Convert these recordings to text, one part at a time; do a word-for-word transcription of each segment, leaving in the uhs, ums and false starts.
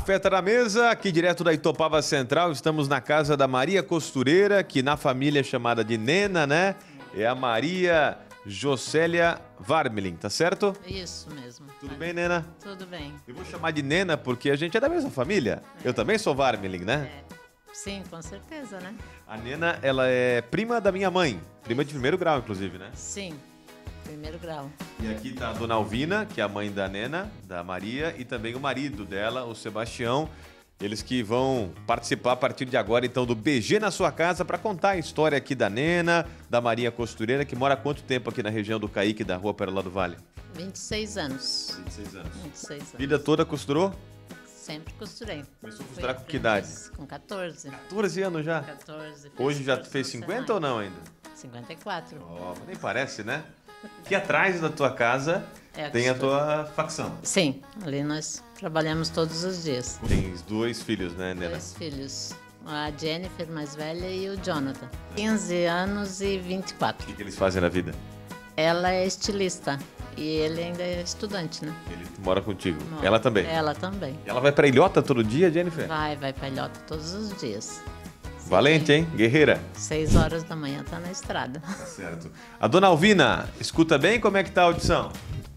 Café tá na mesa, aqui direto da Itopava Central, estamos na casa da Maria Costureira, que na família é chamada de Nena, né? É a Maria Jocélia Varmelin, tá certo? Isso mesmo. Tudo bem, Nena? Tudo bem. Eu vou chamar de Nena porque a gente é da mesma família. É. Eu também sou Varmelin, né? É. Sim, com certeza, né? A Nena, ela é prima da minha mãe, prima de primeiro grau, inclusive, né? Sim, primeiro grau. E aqui tá a dona Alvina, que é a mãe da Nena, da Maria, e também o marido dela, o Sebastião. Eles que vão participar a partir de agora, então, do B G na sua casa para contar a história aqui da Nena, da Maria Costureira, que mora há quanto tempo aqui na região do Caique, da Rua Pérola do Vale? vinte e seis anos. vinte e seis anos. vinte e seis anos. Vida toda costurou? Sempre costurei. Começou a Fui costurar com que idade? Com quatorze. quatorze anos já? quatorze. Hoje já quatorze fez cinquenta ou não ainda? cinquenta e quatro. Oh, nem parece, né? Aqui atrás da tua casa É a tem a costura. tua facção. Sim, ali nós trabalhamos todos os dias. Tens dois filhos, né, Nena? Dois filhos. A Jennifer, mais velha, e o Jonathan. quinze anos e vinte e O quatro. que, que eles fazem na vida? Ela é estilista e ele ainda é estudante, né? Ele mora contigo. Mora. Ela também? Ela também. Ela vai pra Ilhota todo dia, Jennifer? Vai, vai pra Ilhota todos os dias. Valente, hein? Guerreira. Seis horas da manhã tá na estrada. Tá certo. A dona Alvina, escuta bem? Como é que tá a audição?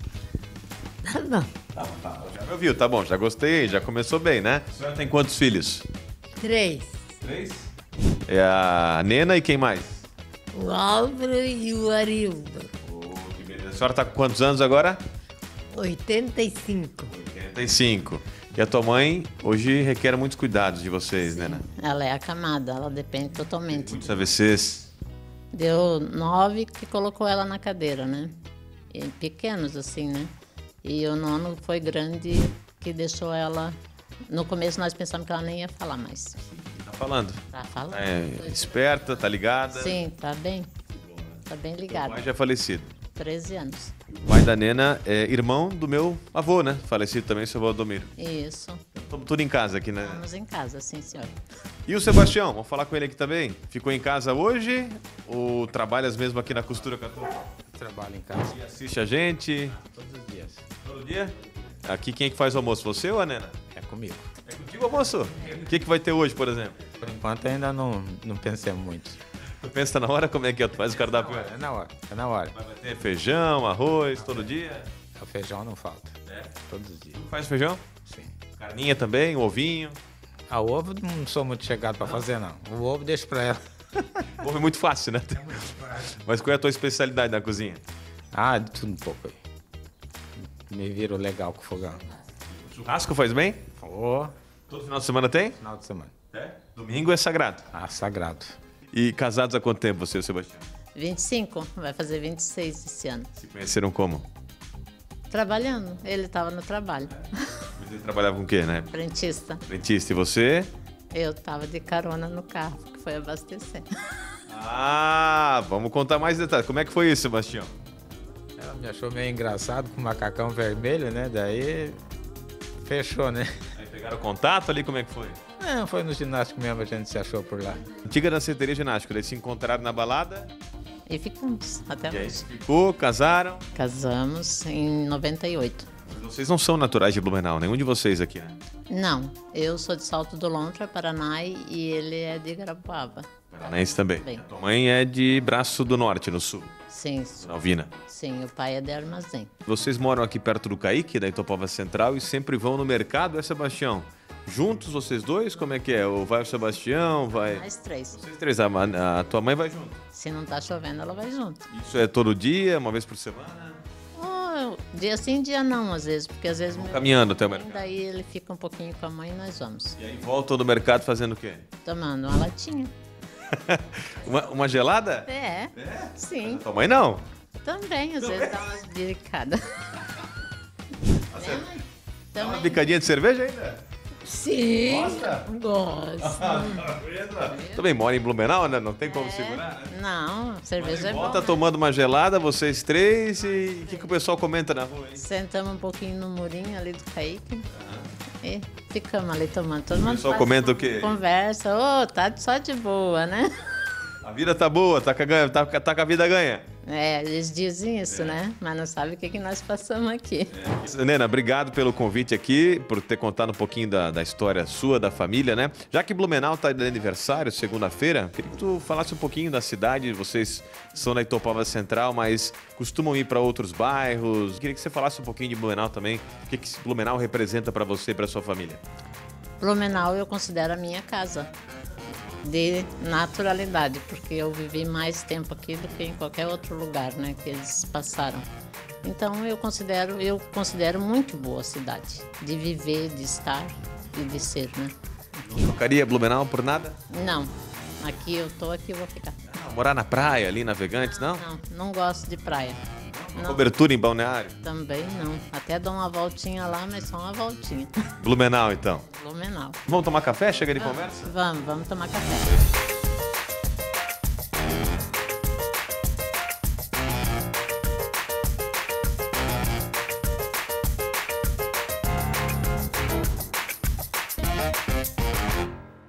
Tá bom. Tá, tá. Já me ouviu, tá bom. Já gostei, já começou bem, né? A senhora tem quantos filhos? Três. Três. É a Nena e quem mais? O Álvaro e o Arildo. Oh, que beleza. A senhora tá com quantos anos agora? oitenta e cinco. oitenta e cinco. E a tua mãe hoje requer muitos cuidados de vocês, Nena? Ela é acamada, ela depende totalmente. Muitos A V Cs. Deu nove que colocou ela na cadeira, né? E pequenos assim, né? E o nono foi grande que deixou ela... No começo nós pensamos que ela nem ia falar mais. Tá falando? Tá falando? É esperta, tá ligada? Sim, tá bem. Tá bem O ligada. pai já é falecido. treze anos. O pai da Nena é irmão do meu avô, né? Falecido também, seu avô Adomiro. Isso. Estamos tudo em casa aqui, né? Estamos em casa, sim, senhor. E o Sebastião? Vamos falar com ele aqui também? Ficou em casa hoje ou trabalhas mesmo aqui na Costura Católica? Trabalho em casa E assiste a gente? todos os dias. Todo dia? Aqui quem é que faz o almoço? Você ou a Nena? É comigo. É contigo o almoço? O que, que vai ter hoje, por exemplo? Por enquanto ainda não, não pensei muito. Tu pensa na hora como é que é? Tu faz o cardápio? É na hora, é na hora. Vai ter feijão, arroz, todo dia? O feijão não falta. É. Todos os dias. Faz feijão? Sim. Carninha também, um ovinho. A ovo não sou muito chegado pra fazer, não. O ovo deixo pra ela. Ovo é muito fácil, né? Mas qual é a tua especialidade na cozinha? Ah, de tudo um pouco aí. Me viro legal com o fogão. Churrasco faz bem? Ô, Todo final de semana tem? final de semana. É. Domingo é sagrado. Ah, sagrado. E casados há quanto tempo você e o Sebastião? vinte e cinco, vai fazer vinte e seis esse ano. Se conheceram como? Trabalhando, ele estava no trabalho. Você trabalhava com o quê, né? Frentista. Frentista. E você? Eu estava de carona no carro, que foi abastecer. Ah, vamos contar mais detalhes. Como é que foi isso, Sebastião? Ela me achou meio engraçado com o macacão vermelho, né? Daí fechou, né? Aí pegaram contato ali, como é que foi? Não, foi no ginástico mesmo, a gente se achou por lá. Antiga danceteria ginástica. Eles se encontraram na balada. E ficamos até E aí hoje. ficou, casaram. Casamos em noventa e oito. Mas vocês não são naturais de Blumenau, nenhum de vocês aqui, né? Não, eu sou de Salto do Lontra, Paraná, e ele é de Garapuava. Paranaense também. Bem. Tua mãe é de Braço do Norte, no sul. Sim, Dona Alvina. sim, o pai é de Armazém. Vocês moram aqui perto do Caique, da Itopava Central, e sempre vão no mercado, é, Sebastião? Juntos, vocês dois? Como é que é? Ou vai o Sebastião, vai... Mais três. Vocês três, a, a tua mãe vai junto? Se não tá chovendo, ela vai junto. Isso é todo dia, uma vez por semana? Oh, dia sim, dia não, às vezes, porque às vezes... meu- Caminhando até o mercado. Daí ele fica um pouquinho com a mãe e nós vamos. E aí voltam do mercado fazendo o quê? Tomando uma latinha. uma, uma gelada? É, sim. Tua mãe não? Também, às vezes dá umas biricadas. Dá uma Também. bicadinha de cerveja ainda? Sim. Gosta? Gosto. Também mora em Blumenau, né? Não tem como segurar, né? Não, cerveja é bom. Volta né? tomando uma gelada, vocês três, e o que, que o pessoal comenta na rua, hein? Sentamos um pouquinho no murinho ali do Caique. E ficamos ali tomando. Todo O mundo pessoal faz comenta o quê? Conversa. Ô, tá só de boa, né? A vida tá boa, tá com a, ganha- tá, tá com a vida ganha. É, eles dizem isso, né? Mas não sabem o que, que nós passamos aqui. É. Nena, obrigado pelo convite aqui, por ter contado um pouquinho da, da história sua, da família, né? Já que Blumenau está de aniversário, segunda-feira, queria que tu falasse um pouquinho da cidade. Vocês são da Itoupava Central, mas costumam ir para outros bairros. Queria que você falasse um pouquinho de Blumenau também. O que, que Blumenau representa para você e para sua família? Blumenau eu considero a minha casa de naturalidade, porque eu vivi mais tempo aqui do que em qualquer outro lugar, né, que eles passaram. Então eu considero, eu considero muito boa a cidade, de viver, de estar e de ser, né? Não trocaria Blumenau por nada? Não, aqui eu tô, aqui eu vou ficar. Ah, morar na praia, ali, Navegantes, não? Não, não gosto de praia. Não, Cobertura em Balneário? também não. Até dou uma voltinha lá, mas só uma voltinha. Blumenau, então. Blumenau. Vamos tomar café? Chega de conversa? Vamos, vamos tomar café.